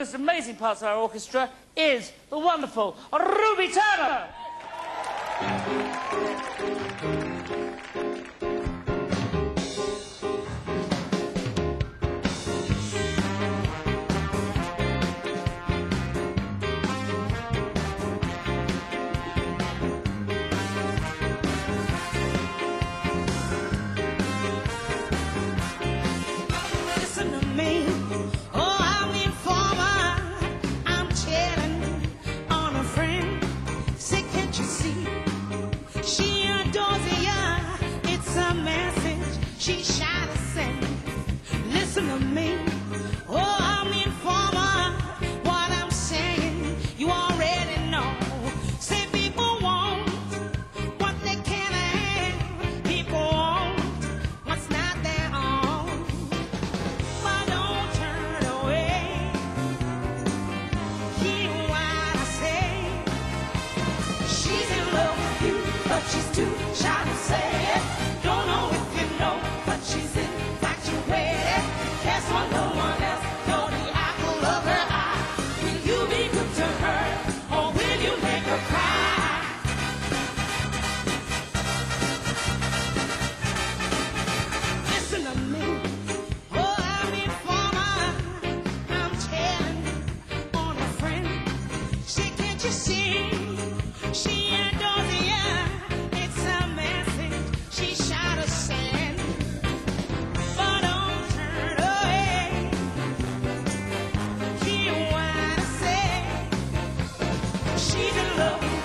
most amazing parts of our orchestra is the wonderful Ruby Turner. Listen to me. Oh, I'm the informer. I'm chatting on a friend. Say, can't you see? She adores you. It's a message she shy to send. Listen to me. Oh, I'm the informer. What I'm saying, you already know. Say people want what they can't have. People want what's not their own. But don't turn away. Hear what I say. She's in love with you, but she's too shy to say it. Don't know if you know, but she's infatuated. Guess what? No one else. You're the apple of her eye. Will you be good to her, or will you make her cry? Listen to me. Oh, I'm the informer. I'm telling on a friend. She, can't you see? She adores you. It's a message she shy to send. But don't turn away. Hear what I say. She's in love with